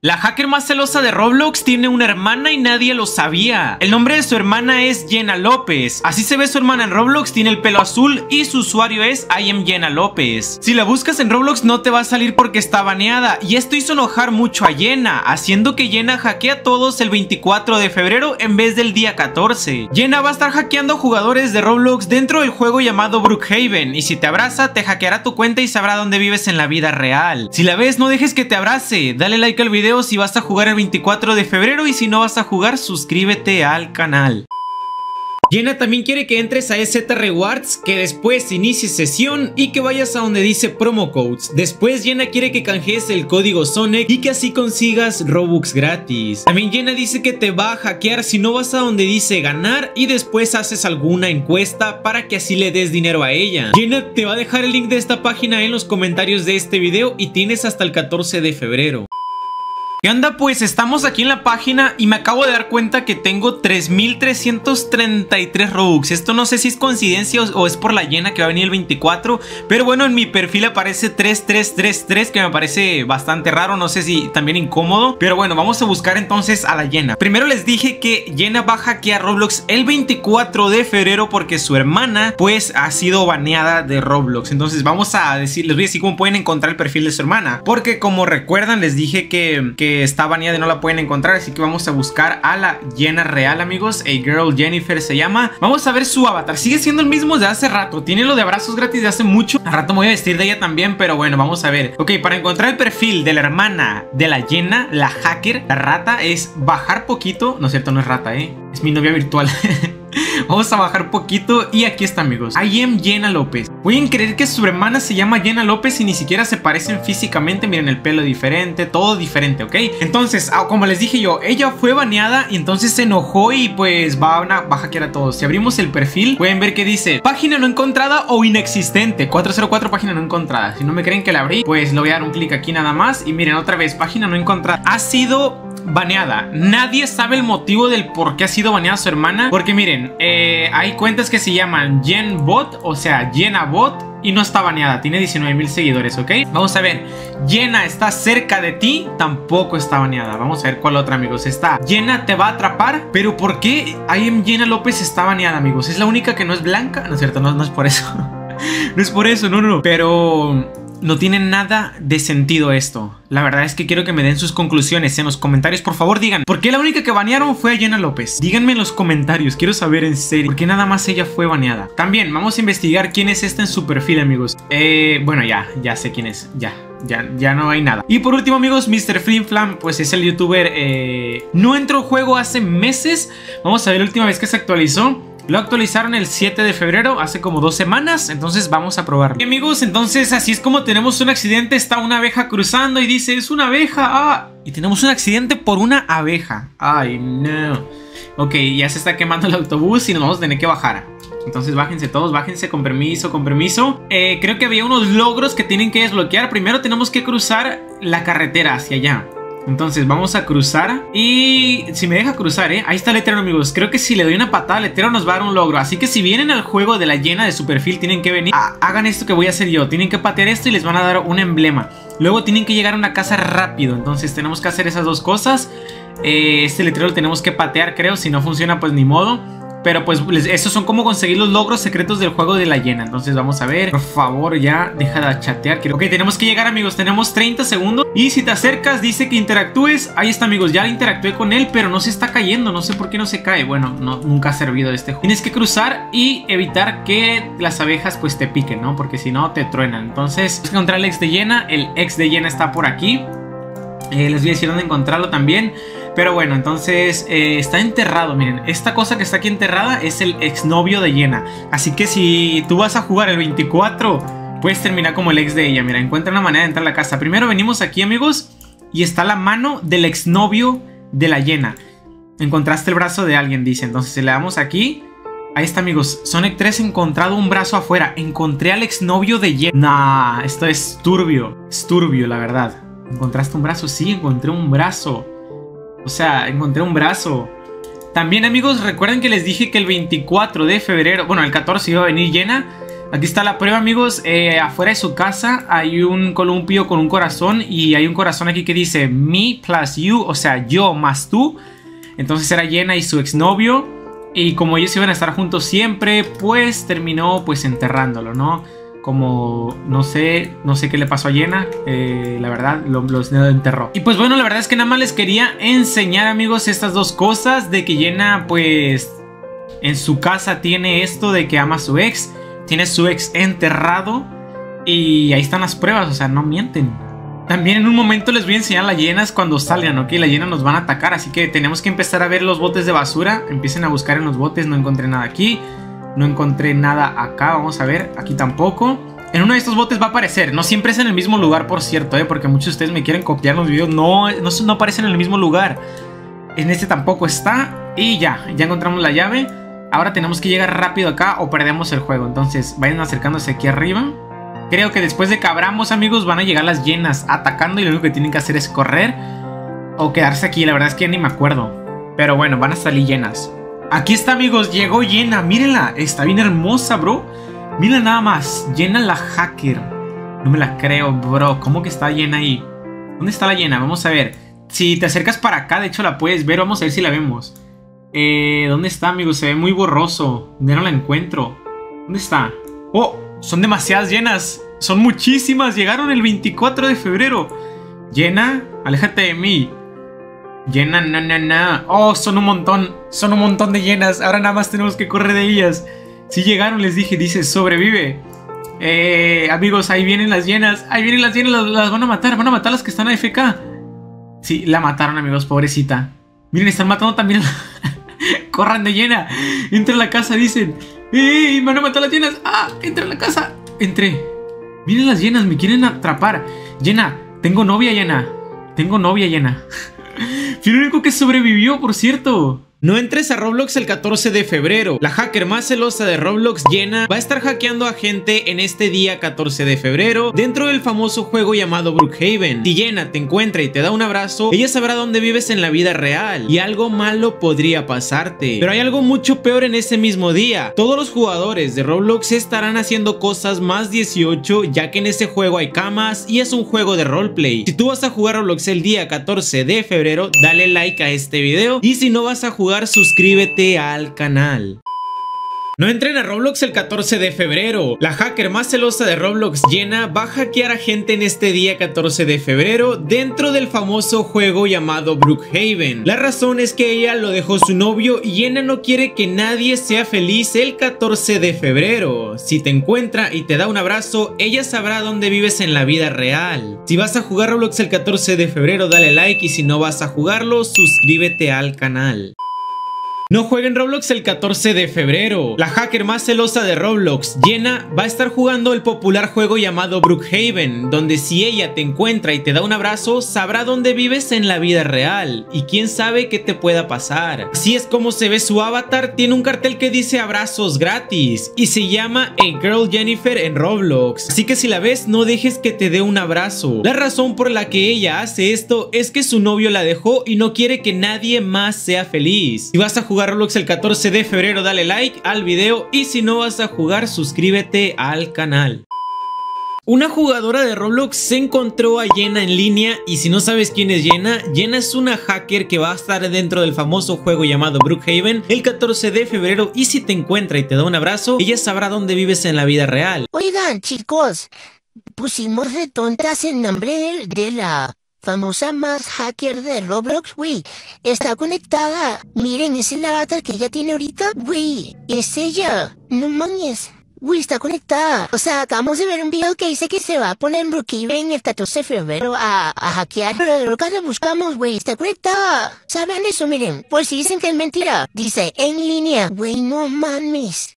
La hacker más celosa de Roblox tiene una hermana y nadie lo sabía. El nombre de su hermana es Jenna López. Así se ve su hermana en Roblox, tiene el pelo azul y su usuario es I am Jenna López. Si la buscas en Roblox no te va a salir porque está baneada, y esto hizo enojar mucho a Jenna, haciendo que Jenna hackee a todos el 24 de febrero en vez del día 14. Jenna va a estar hackeando jugadores de Roblox dentro del juego llamado Brookhaven, y si te abraza te hackeará tu cuenta y sabrá dónde vives en la vida real. Si la ves, no dejes que te abrace, dale like al video si vas a jugar el 24 de febrero y si no vas a jugar, suscríbete al canal. Jenna también quiere que entres a EZ Rewards, que después inicies sesión y que vayas a donde dice promo codes. Después Jenna quiere que canjees el código Sonic y que así consigas Robux gratis. También Jenna dice que te va a hackear si no vas a donde dice ganar y después haces alguna encuesta para que así le des dinero a ella. Jenna te va a dejar el link de esta página en los comentarios de este video y tienes hasta el 14 de febrero. ¿Qué onda? Pues estamos aquí en la página y me acabo de dar cuenta que tengo 3333 Robux. Esto no sé si es coincidencia o es por la Jenna que va a venir el 24, pero bueno, en mi perfil aparece 3333, que me parece bastante raro, no sé si también incómodo, pero bueno, vamos a buscar entonces a la Jenna. Primero les dije que Jenna va a hackear Roblox el 24 de febrero porque su hermana pues ha sido baneada de Roblox. Entonces vamos a decir, les voy a decir cómo pueden encontrar el perfil de su hermana, porque como recuerdan les dije que está baneada y no la pueden encontrar, así que vamos a buscar a la Jenna real, amigos. A Girl Jennifer se llama. Vamos a ver su avatar, sigue siendo el mismo de hace rato, tiene lo de abrazos gratis de hace mucho. Al rato me voy a vestir de ella también, pero bueno, vamos a ver. Ok, para encontrar el perfil de la hermana de la Jenna, la hacker, la rata, es bajar poquito. No es cierto, no es rata, es mi novia virtual. Vamos a bajar poquito y aquí está, amigos. I am Jenna López. Pueden creer que su hermana se llama Jenna López y ni siquiera se parecen físicamente. Miren, el pelo diferente, todo diferente, ¿ok? Entonces, como les dije yo, ella fue baneada y entonces se enojó y pues va a hackear a todos. Si abrimos el perfil, pueden ver que dice página no encontrada o inexistente. 404 página no encontrada. Si no me creen que la abrí, pues le voy a dar un clic aquí nada más. Y miren, otra vez, página no encontrada. Ha sido baneada. Nadie sabe el motivo del por qué ha sido baneada su hermana, porque miren, hay cuentas que se llaman Jenbot, o sea, JennaBot, y no está baneada, tiene 19,000 seguidores, ¿ok? Vamos a ver, Jenna está cerca de ti, tampoco está baneada. Vamos a ver cuál otra, amigos. Está Jenna te va a atrapar, pero ¿por qué I am Jenna López está baneada, amigos? Es la única que no es blanca, no es cierto, no es por eso. No es por eso, no, pero no tiene nada de sentido esto. La verdad es que quiero que me den sus conclusiones en los comentarios. Por favor, digan, ¿por qué la única que banearon fue a Jenna López? Díganme en los comentarios, quiero saber en serio, ¿por qué nada más ella fue baneada? También vamos a investigar quién es esta en su perfil, amigos. Bueno, ya sé quién es, ya no hay nada. Y por último, amigos, Mr. Flimflam, pues es el youtuber, no entró al juego hace meses. Vamos a ver la última vez que se actualizó. Lo actualizaron el 7 de febrero, hace como 2 semanas, entonces vamos a probarlo. Y amigos, entonces así es como tenemos un accidente. Está una abeja cruzando y dice, es una abeja, y tenemos un accidente por una abeja. Ay, no. Ok, ya se está quemando el autobús y nos vamos a tener que bajar. Entonces bájense todos, bájense, con permiso, con permiso. Creo que había unos logros que tienen que desbloquear. Primero tenemos que cruzar la carretera hacia allá. Entonces vamos a cruzar y si me deja cruzar, ahí está el letrero, amigos. Creo que si le doy una patada al letrero nos va a dar un logro. Así que si vienen al juego de la Jenna de su perfil, tienen que venir, hagan esto que voy a hacer yo. Tienen que patear esto y les van a dar un emblema. Luego tienen que llegar a una casa rápido. Entonces tenemos que hacer esas dos cosas. Este letrero lo tenemos que patear, creo. Si no funciona, pues ni modo. Pero pues esos son como conseguir los logros secretos del juego de la Jenna. Entonces vamos a ver, por favor, ya deja de chatear. Ok, tenemos que llegar, amigos, tenemos 30 segundos. Y si te acercas, dice que interactúes. Ahí está, amigos, ya interactué con él, pero no se está cayendo, no sé por qué no se cae. Bueno, nunca ha servido este juego. Tienes que cruzar y evitar que las abejas pues te piquen, ¿no? Porque si no, te truenan. Entonces, vamos a encontrar el ex de Jenna. El ex de Jenna está por aquí. Les voy a decir dónde encontrarlo también. Pero bueno, entonces está enterrado. Miren, esta cosa que está aquí enterrada es el exnovio de Jenna. Así que si tú vas a jugar el 24, puedes terminar como el ex de ella. Mira, encuentra una manera de entrar a la casa. Primero venimos aquí, amigos, y está la mano del exnovio de la Jenna. Encontraste el brazo de alguien, dice. Entonces si le damos aquí, ahí está, amigos. Sonic 3 encontrado un brazo afuera. Encontré al exnovio de Jenna. Nah, esto es turbio. Es turbio, la verdad. ¿Encontraste un brazo? Sí, encontré un brazo. O sea, encontré un brazo. También, amigos, recuerden que les dije que el 24 de febrero, bueno, el 14 iba a venir Jenna. Aquí está la prueba, amigos. Afuera de su casa hay un columpio con un corazón. Y hay un corazón aquí que dice me plus you, o sea, yo más tú. Entonces era Jenna y su exnovio. Y como ellos iban a estar juntos siempre, pues terminó pues enterrándolo, ¿no? Como no sé qué le pasó a Jenna, la verdad, los enterró. Y pues bueno, la verdad es que nada más les quería enseñar, amigos, estas dos cosas. De que Jenna pues en su casa tiene esto de que ama a su ex. Tiene su ex enterrado. Y ahí están las pruebas, o sea, no mienten. También en un momento les voy a enseñar las hienas cuando salgan, ¿ok? Las hienas nos van a atacar, así que tenemos que empezar a ver los botes de basura. Empiecen a buscar en los botes, no encontré nada aquí. No encontré nada acá, vamos a ver, aquí tampoco. En uno de estos botes va a aparecer, no siempre es en el mismo lugar, por cierto, porque muchos de ustedes me quieren copiar los videos. No aparecen en el mismo lugar. En este tampoco está. Y ya encontramos la llave. Ahora tenemos que llegar rápido acá o perdemos el juego. Entonces vayan acercándose aquí arriba. Creo que después de que abramos, amigos, van a llegar las hienas atacando. Y lo único que tienen que hacer es correr o quedarse aquí, la verdad es que ni me acuerdo. Pero bueno, van a salir llenas. Aquí está, amigos, llegó Jenna, mírenla, está bien hermosa, bro. Miren nada más, Jenna la hacker. No me la creo, bro, ¿cómo que está Jenna ahí? ¿Dónde está la Jenna? Vamos a ver. Si te acercas para acá, de hecho la puedes ver, vamos a ver si la vemos. ¿Dónde está, amigos? Se ve muy borroso, ya no la encuentro. ¿Dónde está? Oh, son demasiadas Jennas, son muchísimas, llegaron el 24 de febrero. Jenna, aléjate de mí. Jenna, no. Oh, son un montón de llenas. Ahora nada más tenemos que correr de ellas. Si llegaron, les dije, dice, sobrevive. Amigos, ahí vienen las llenas. Ahí vienen las llenas, las van a matar. Van a matar a las que están AFK. Sí, la mataron, amigos, pobrecita. Miren, están matando también. Corran de Jenna. Entra a la casa, dicen. ¡Ey! Van a matar a las llenas. ¡Ah! Entra a la casa. Entré. Miren las llenas, me quieren atrapar. Jenna, tengo novia, Jenna. Fui el único que sobrevivió, por cierto. No entres a Roblox el 14 de febrero. La hacker más celosa de Roblox, Jenna, va a estar hackeando a gente en este día 14 de febrero dentro del famoso juego llamado Brookhaven. Si Jenna te encuentra y te da un abrazo, ella sabrá dónde vives en la vida real y algo malo podría pasarte. Pero hay algo mucho peor en ese mismo día. Todos los jugadores de Roblox estarán haciendo cosas más 18, ya que en ese juego hay camas y es un juego de roleplay. Si tú vas a jugar Roblox el día 14 de febrero, dale like a este video, y si no vas a jugar, suscríbete al canal. No entren a Roblox el 14 de febrero. La hacker más celosa de Roblox, Jenna, va a hackear a gente en este día 14 de febrero dentro del famoso juego llamado Brookhaven. La razón es que ella lo dejó su novio y Jenna no quiere que nadie sea feliz el 14 de febrero. Si te encuentra y te da un abrazo, ella sabrá dónde vives en la vida real. Si vas a jugar Roblox el 14 de febrero, dale like, y si no vas a jugarlo, suscríbete al canal. No jueguen Roblox el 14 de febrero. La hacker más celosa de Roblox, Jenna, va a estar jugando el popular juego llamado Brookhaven, donde si ella te encuentra y te da un abrazo, sabrá dónde vives en la vida real, y quién sabe qué te pueda pasar. Así es como se ve su avatar. Tiene un cartel que dice abrazos gratis y se llama A Girl Jennifer en Roblox, así que si la ves, no dejes que te dé un abrazo. La razón por la que ella hace esto es que su novio la dejó y no quiere que nadie más sea feliz. Si vas a jugar Roblox el 14 de febrero, dale like al video, y si no vas a jugar, suscríbete al canal. Una jugadora de Roblox se encontró a Jenna en línea, y si no sabes quién es Jenna, Jenna es una hacker que va a estar dentro del famoso juego llamado Brookhaven el 14 de febrero, y si te encuentra y te da un abrazo, ella sabrá dónde vives en la vida real. Oigan, chicos, pusimos de tontas el nombre de la famosa más hacker de Roblox, güey. Está conectada. Miren, es el avatar que ella tiene ahorita, güey. Es ella. No mames. Güey, está conectada. O sea, acabamos de ver un video que dice que se va a poner en Brookhaven el 14 de febrero a hackear. Pero nunca la buscamos, güey. Está conectada. ¿Saben eso? Miren, por si dicen que es mentira. Dice, en línea. Güey, no mames.